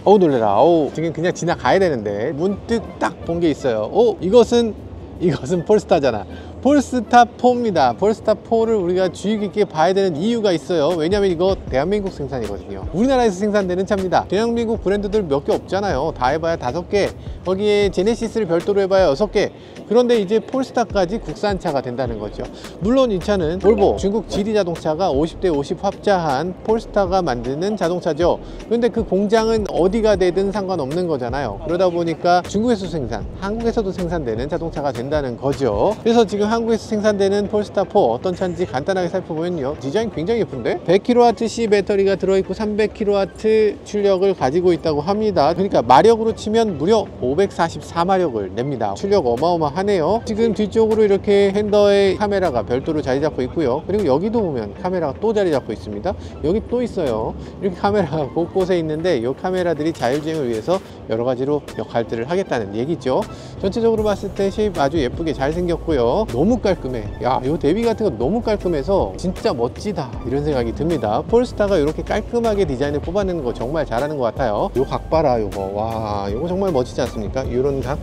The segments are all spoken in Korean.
어우 놀래라. 어우 지금 그냥 지나가야 되는데 문득 딱 본 게 있어요. 이것은 폴스타잖아. 폴스타4입니다. 폴스타4를 우리가 주의 깊게 봐야 되는 이유가 있어요. 왜냐면 이거 대한민국 생산이거든요. 우리나라에서 생산되는 차입니다. 대한민국 브랜드들 몇 개 없잖아요. 다 해봐야 5개, 거기에 제네시스를 별도로 해봐야 6개. 그런데 이제 폴스타까지 국산차가 된다는 거죠. 물론 이 차는 볼보, 중국 GD 자동차가 50대 50 합자한 폴스타가 만드는 자동차죠. 그런데 그 공장은 어디가 되든 상관없는 거잖아요. 그러다 보니까 중국에서 생산, 한국에서도 생산되는 자동차가 된다는 거죠. 그래서 지금 한국에서 생산되는 폴스타4 어떤 차인지 간단하게 살펴보면요, 디자인 굉장히 예쁜데 100kWh 배터리가 들어있고 300kW 출력을 가지고 있다고 합니다. 그러니까 마력으로 치면 무려 544마력을 냅니다. 출력 어마어마하네요. 지금 뒤쪽으로 이렇게 핸더에 카메라가 별도로 자리 잡고 있고요. 그리고 여기도 보면 카메라가 또 자리 잡고 있습니다. 여기 또 있어요. 이렇게 카메라가 곳곳에 있는데 이 카메라들이 자율주행을 위해서 여러 가지로 역할들을 하겠다는 얘기죠. 전체적으로 봤을 때 쉐입 아주 예쁘게 잘 생겼고요. 너무 깔끔해. 야, 이 대비 같은 거 너무 깔끔해서 진짜 멋지다 이런 생각이 듭니다. 폴스타가 이렇게 깔끔하게 디자인을 뽑아내는 거 정말 잘하는 것 같아요. 요 각 봐라. 요거 와, 요거 정말 멋지지 않습니까? 요런 각,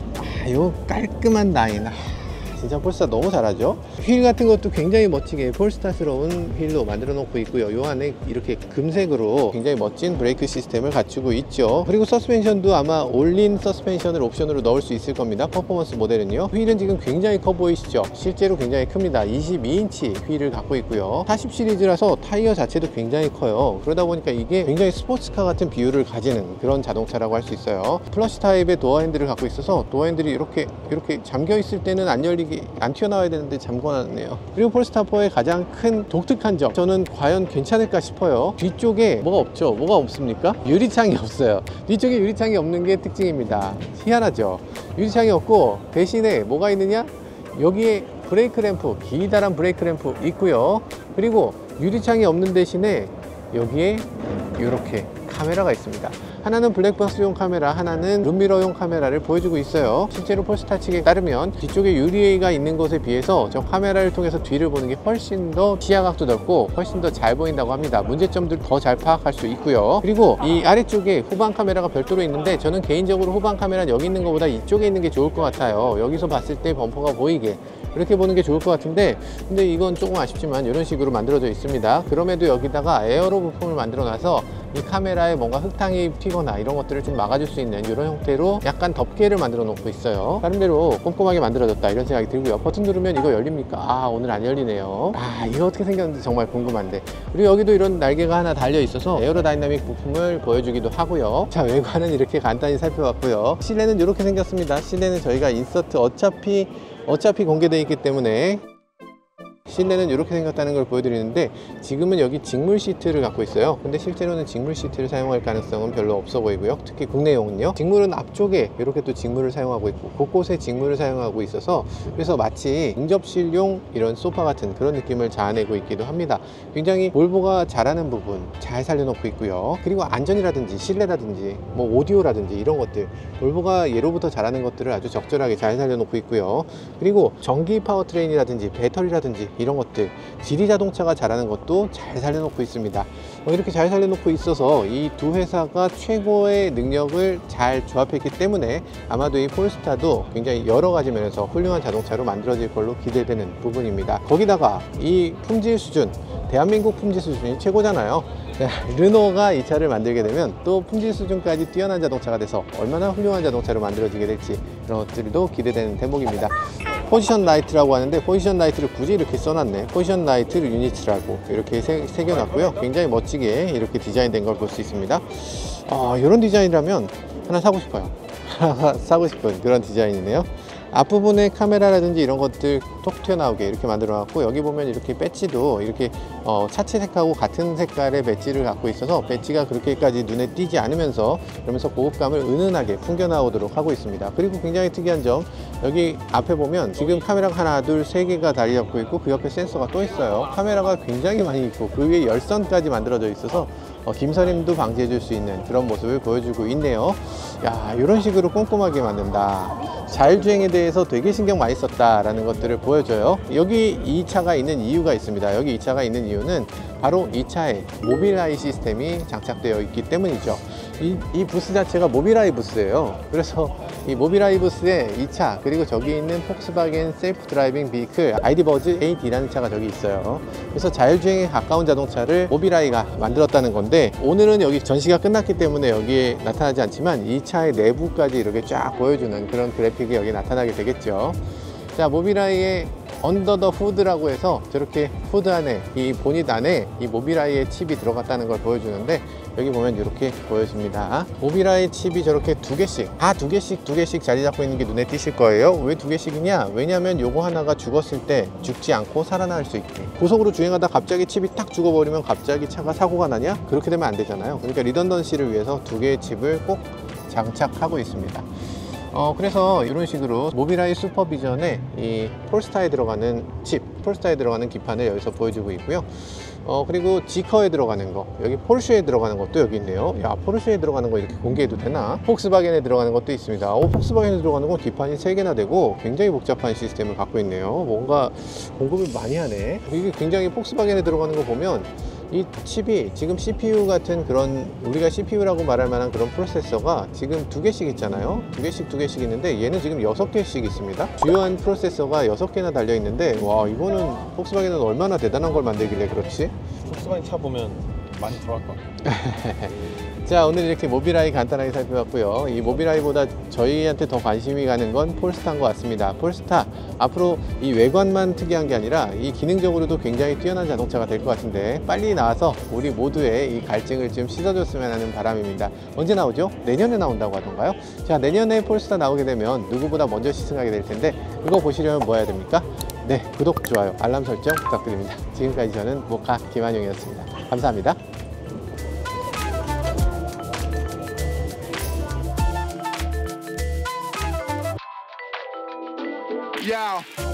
요 깔끔한 라인, 진짜 폴스타 너무 잘하죠. 휠 같은 것도 굉장히 멋지게 폴스타스러운 휠로 만들어 놓고 있고요. 요 안에 이렇게 금색으로 굉장히 멋진 브레이크 시스템을 갖추고 있죠. 그리고 서스펜션도 아마 올린 서스펜션을 옵션으로 넣을 수 있을 겁니다. 퍼포먼스 모델은요. 휠은 지금 굉장히 커 보이시죠? 실제로 굉장히 큽니다. 22인치 휠을 갖고 있고요. 40 시리즈라서 타이어 자체도 굉장히 커요. 그러다 보니까 이게 굉장히 스포츠카 같은 비율을 가지는 그런 자동차라고 할 수 있어요. 플러시 타입의 도어 핸들을 갖고 있어서 도어 핸들이 이렇게 잠겨 있을 때는 안 열리게, 안 튀어나와야 되는데 잠궈놨네요. 그리고 폴스타4의 가장 큰 독특한 점, 저는 과연 괜찮을까 싶어요. 뒤쪽에 뭐가 없죠? 뭐가 없습니까? 유리창이 없어요. 뒤쪽에 유리창이 없는 게 특징입니다. 희한하죠? 유리창이 없고 대신에 뭐가 있느냐? 여기에 브레이크 램프, 기다란 브레이크 램프 있고요. 그리고 유리창이 없는 대신에 여기에 이렇게 카메라가 있습니다. 하나는 블랙박스용 카메라, 하나는 룸미러용 카메라를 보여주고 있어요. 실제로 폴스타 측에 따르면 뒤쪽에 유리가 있는 것에 비해서 저 카메라를 통해서 뒤를 보는 게 훨씬 더 시야각도 넓고 훨씬 더 잘 보인다고 합니다. 문제점들 더 잘 파악할 수 있고요. 그리고 이 아래쪽에 후방 카메라가 별도로 있는데 저는 개인적으로 후방 카메라는 여기 있는 것보다 이쪽에 있는 게 좋을 것 같아요. 여기서 봤을 때 범퍼가 보이게 이렇게 보는 게 좋을 것 같은데, 근데 이건 조금 아쉽지만 이런 식으로 만들어져 있습니다. 그럼에도 여기다가 에어로 부품을 만들어 놔서 이 카메라에 뭔가 흙탕이 튀거나 이런 것들을 좀 막아줄 수 있는 이런 형태로 약간 덮개를 만들어 놓고 있어요. 나름대로 꼼꼼하게 만들어졌다 이런 생각이 들고요. 버튼 누르면 이거 열립니까? 아, 오늘 안 열리네요. 아, 이거 어떻게 생겼는지 정말 궁금한데. 그리고 여기도 이런 날개가 하나 달려 있어서 에어로다이나믹 부품을 보여주기도 하고요. 자, 외관은 이렇게 간단히 살펴봤고요. 실내는 이렇게 생겼습니다. 실내는 저희가 인서트 어차피 공개되어 있기 때문에 실내는 이렇게 생겼다는 걸 보여드리는데, 지금은 여기 직물 시트를 갖고 있어요. 근데 실제로는 직물 시트를 사용할 가능성은 별로 없어 보이고요. 특히 국내용은요. 직물은 앞쪽에 이렇게 또 직물을 사용하고 있고 곳곳에 직물을 사용하고 있어서 그래서 마치 응접실용 이런 소파 같은 그런 느낌을 자아내고 있기도 합니다. 굉장히 볼보가 잘하는 부분 잘 살려놓고 있고요. 그리고 안전이라든지 실내라든지 뭐 오디오라든지 이런 것들 볼보가 예로부터 잘하는 것들을 아주 적절하게 잘 살려놓고 있고요. 그리고 전기 파워트레인이라든지 배터리라든지 이런 것들 GD 자동차가 잘하는 것도 잘 살려놓고 있습니다. 이렇게 잘 살려놓고 있어서 이 두 회사가 최고의 능력을 잘 조합했기 때문에 아마도 이 폴스타도 굉장히 여러 가지 면에서 훌륭한 자동차로 만들어질 걸로 기대되는 부분입니다. 거기다가 이 품질 수준, 대한민국 품질 수준이 최고잖아요. 르노가 이 차를 만들게 되면 또 품질 수준까지 뛰어난 자동차가 돼서 얼마나 훌륭한 자동차로 만들어지게 될지 그런 것들도 기대되는 대목입니다. 포지션 라이트라고 하는데 포지션 라이트를 굳이 이렇게 써놨네. 포지션 라이트 유니트라고 이렇게 새겨놨고요. 굉장히 멋지게 이렇게 디자인된 걸 볼 수 있습니다. 이런 디자인이라면 하나 사고 싶어요. 사고 싶은 그런 디자인이네요. 앞부분에 카메라라든지 이런 것들 톡 튀어나오게 이렇게 만들어 놨고, 여기 보면 이렇게 배지도 이렇게 차체 색하고 같은 색깔의 배지를 갖고 있어서 배지가 그렇게까지 눈에 띄지 않으면서 그러면서 고급감을 은은하게 풍겨 나오도록 하고 있습니다. 그리고 굉장히 특이한 점, 여기 앞에 보면 지금 카메라가 하나 둘 세 개가 달리 잡고 있고 그 옆에 센서가 또 있어요. 카메라가 굉장히 많이 있고 그 위에 열선까지 만들어져 있어서 김서림도 방지해 줄 수 있는 그런 모습을 보여주고 있네요. 야, 이런 식으로 꼼꼼하게 만든다. 자율주행에 대해서 되게 신경 많이 썼다 라는 것들을 보여줘요. 여기 이 차가 있는 이유가 있습니다. 여기 이 차가 있는 이유는 바로 이 차에 모빌아이 시스템이 장착되어 있기 때문이죠. 이 부스 자체가 모비라이 부스예요. 그래서 이 모비라이 부스에 이 차, 그리고 저기 있는 폭스바겐 셀프 드라이빙 비클 아이디버즈 AD라는 차가 저기 있어요. 그래서 자율주행에 가까운 자동차를 모비라이가 만들었다는 건데, 오늘은 여기 전시가 끝났기 때문에 여기에 나타나지 않지만 이 차의 내부까지 이렇게 쫙 보여주는 그런 그래픽이 여기 나타나게 되겠죠. 자, 모비라이의 언더 더 후드라고 해서 저렇게 후드 안에, 이 보닛 안에 이 모비라이의 칩이 들어갔다는 걸 보여주는데, 여기 보면 이렇게 보여집니다. 모비라이 칩이 저렇게 두 개씩, 다 두 개씩 자리 잡고 있는 게 눈에 띄실 거예요. 왜 두 개씩이냐? 왜냐면 요거 하나가 죽었을 때 죽지 않고 살아날 수 있게. 고속으로 주행하다 갑자기 칩이 딱 죽어버리면 갑자기 차가 사고가 나냐? 그렇게 되면 안 되잖아요. 그러니까 리던던시를 위해서 두 개의 칩을 꼭 장착하고 있습니다. 그래서 이런 식으로 모비라이 슈퍼비전에 이 폴스타에 들어가는 칩, 폴스타에 들어가는 기판을 여기서 보여주고 있고요. 그리고 지커에 들어가는 거, 여기 포르쉐에 들어가는 것도 여기 있네요. 야, 포르쉐에 들어가는 거 이렇게 공개해도 되나? 폭스바겐에 들어가는 것도 있습니다. 폭스바겐에 들어가는 건 기판이 3개나 되고 굉장히 복잡한 시스템을 갖고 있네요. 뭔가 공급을 많이 하네. 이게 굉장히 폭스바겐에 들어가는 거 보면 이 칩이 지금 CPU 같은 그런, 우리가 CPU라고 말할 만한 그런 프로세서가 지금 두 개씩 있잖아요. 두 개씩 있는데 얘는 지금 6개씩 있습니다. 주요한 프로세서가 6개나 달려 있는데, 와, 이거는 폭스바겐은 얼마나 대단한 걸 만들길래 그렇지? 폭스바겐 차 보면 많이 들어갈 것 같아요. 자, 오늘 이렇게 모비라이 간단하게 살펴봤고요. 이 모비라이보다 저희한테 더 관심이 가는 건 폴스타인 것 같습니다. 폴스타, 앞으로 이 외관만 특이한 게 아니라 이 기능적으로도 굉장히 뛰어난 자동차가 될 것 같은데, 빨리 나와서 우리 모두의 이 갈증을 좀 씻어줬으면 하는 바람입니다. 언제 나오죠? 내년에 나온다고 하던가요? 자, 내년에 폴스타 나오게 되면 누구보다 먼저 시승하게 될 텐데, 그거 보시려면 뭐 해야 됩니까? 네, 구독, 좋아요, 알람 설정 부탁드립니다. 지금까지 저는 모카 김한용이었습니다. 감사합니다. Yeah.